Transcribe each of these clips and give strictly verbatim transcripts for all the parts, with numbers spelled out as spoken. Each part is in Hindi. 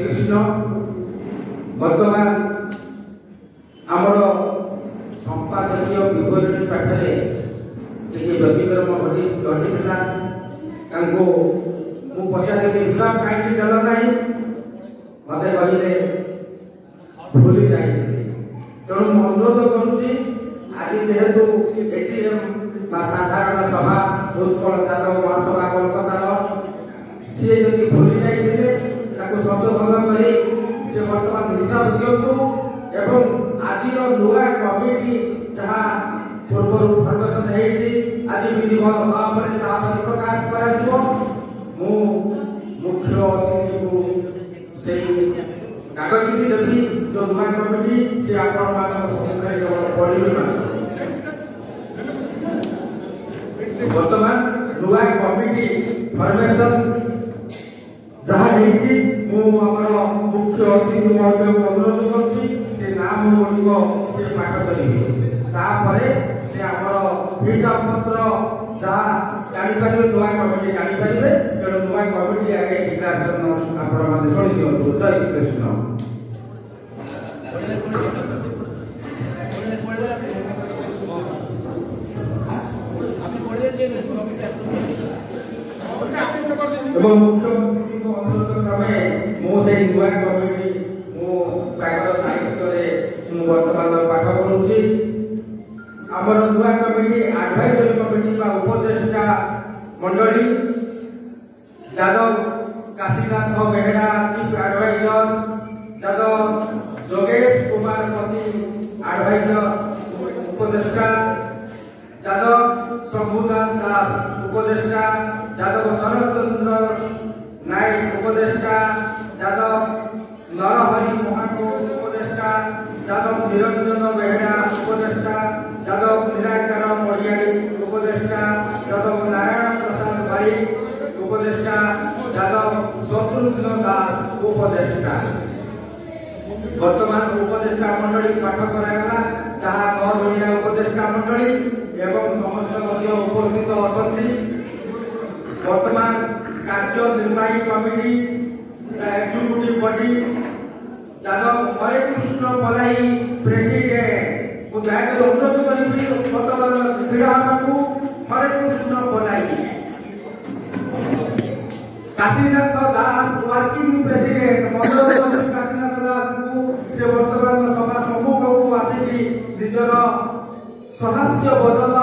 कृष्ण वर्तमान आमर संपादकीय विवरणी पाठे ये व्यतिक्रम घटीला मु पचारे हिसाब कहीं देल ना मत कहले भूली जाए तेणु अनुरोध करुच्ची आज जेहेतु एसीएम साधारण सभा उत्कल जादव महासभा कलकतार सी जदि भूली जाइए संशोधन कर बर्तमान हिसाब दिंतु एवं आज नुआ कमिटी जहाँ पूर्व फर्मेसन आज विधिवत भाव में प्रकाश कर मुख्य अतिथि को से कागज देवी जो नुआ कमिटी से आपण सम्मुखें केवल पढ़े वर्तमान नुआ कमिटी फर्मेसन जहाँ मुख्य अतिथि महोदय को अनुरोध करुच्ची से नाम गुड़िक से पाठ करेंगे से आमर हिसाब पत्र जहाँ जापर नुआ कमिटी जापर तेणु नुआ कमिटी आगे डिक्लारेसन आपण शुणी दिखाँ जय श्री कृष्ण। एवं मुख्यमंत्री को अनुरोध क्रमे मुझे नुआ कमिटी मुगर दायित्व में बर्तमान पाठ करुच्ची आमर नुआ कमिटी एडवाइजरी कमिटी का उपदेष्टा मंडली यादव काशीनाथ बेहरा चीफ एडवाइजर यादव जोगेश कुमार पति एडवाइजर उपदेष्टा यादव शंभुनाथ दास उपदेष्टा यादव शरद चंद्र नायक उपदेष्टा यादव नरहरि महाको उपदेष्टा यादव निरंजन बेहरा उपदेष्टा यादव निराकार मरियाड़ी उपदेष्टा यादव नारायण प्रसाद भाई उपदेष्टा यादव शत्रुघ्न दास उपदेष्टा वर्तमान उपदेष्टा मंडली पाठ करागला जहाँ नौ जणिया उपदेष्टा मंडली एवं समस्त उपस्थित असंती वर्तमान कार्य निर्वाही committee executive body Yadav Hare Krishna Palai president मुझे अनुरोध करी वर्तमान श्रीराम को हरे कृष्ण पलाई काशीनाथ दास वर्किंग प्रेसिडेंट मंडल काशीनाथ दास को से वर्तमान सभा सम्मुख को आसिकी निजर सहास्य बदल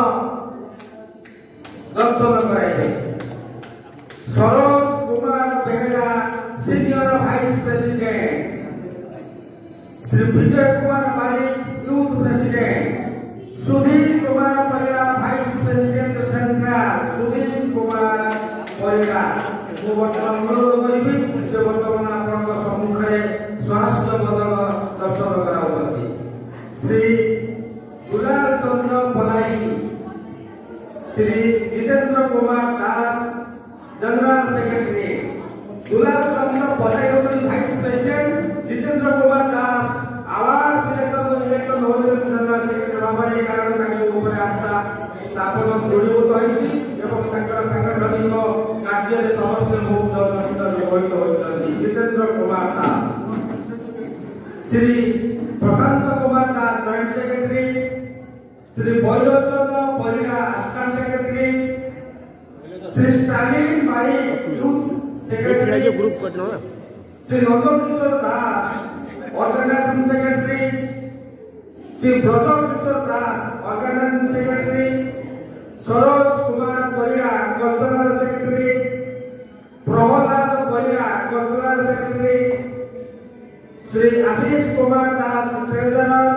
दर्शन कराइबे। Saroj Kumar Behera senior vice president Shri Vijay Kumar Parik youth president Sudhir Kumar Parida vice president central Sudhir Kumar Parida मु वर्तमान अनुरोध करी से वर्तमान आपण सम्मुखें स्वास्थ्य बदल दर्शन कराउछथि Shri Dulal Chandra Palai Shri Jitendra Kumar Das general secretary Dulal Chandra Palai vice president Jitendra Kumar Das आवास इलेक्शन इलेक्शन जनरल सेक्रेटरी भाव कारण आस्था स्थापन दृढ़ीभूत होती सांगठनिक कार्य समस्त मुक्त निर्वहित होती Jitendra Kumar Das Shri Prashant Kumar Das joint secretary Shri Bailochan Parida assistant secretary Shri Stalin भाई सेक्रेटरी ग्रुप कटनो Shri Nandan Kishore Das organisation secretary Shri Brajan Kishore Das organisation secretary Saroj Kumar Parida cultural secretary Prahlad Parida cultural secretary Shri Ashish Kumar Das treasurer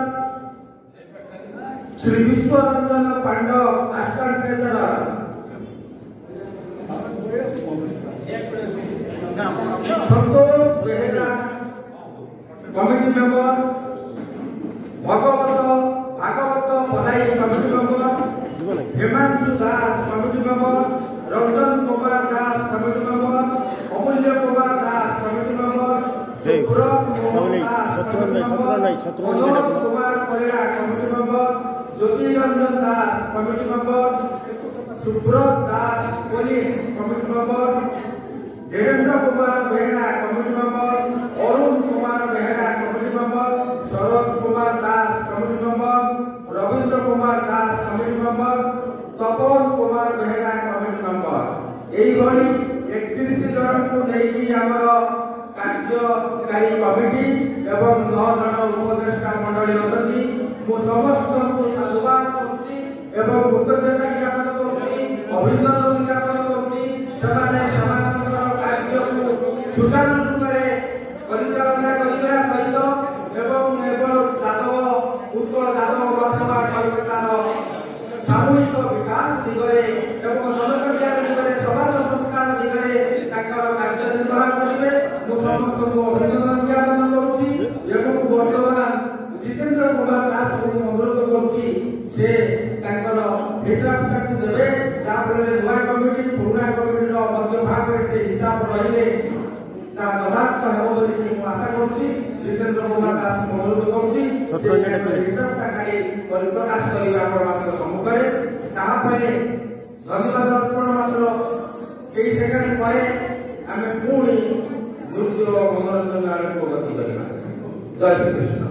Shri Biswaranjan Pandav assistant treasurer Santosh Behera committee member Bhagwat Bhagwat Palai committee member Himanshu Das committee member Ranjan Kumar Das committee member Amulya Kumar Das committee member Subrat Mohan Das Kumar Parida committee member Jyoti Ranjan Das committee member Subrat Das police committee member Dhirendra Kumar Behera committee member Kumar Das committee member, Rabindra Kumar Das committee member, Tapan Kumar Behera committee member एइभली इकतीस जन को लेकी हमर कार्यकारी कमिटी एवं नौ जन उपदेष्टा मंडली अछंती। मु समस्त को साधुवाद करछि एवं कृतज्ञता ज्ञापन करछि, अभिनंदन ज्ञापन करछि। समाने समाजर कार्य को सुचारू रूप में परिचालना करबा सहित एवं एवं जादव उत्कल जादव महासभा कलकत्तार सामूहिक विकास दिगरे एवं जनकल्याण दिगरे समाज संस्कार दिगरे ताकर कार्य निर्वाह करिवे। मु समस्त को अभिनंदन ज्ञापन करूछि एवं वर्तमान जितेंद्र कुमार दास को अनुरोध करूछि से ताकर हिसाब काटी देबे जाफले नुआ कमिटी पुराना कमिटी रो मध्य भाग रे से हिसाब रहिले ता तथार्थ हो बोली मु आशा करूछि। जितेंद्र कुमार दास को अनुरोध करूछि से हिसाब काटी परिप्रकाश करिवे आपण मात्र सम्मुखरे। ताहापरे धन्यवाद अर्पण मात्र कई सेकंड परे आमे पुणी नृत्य मनोरंजन आरंभ गति करिबा। जय श्री कृष्ण।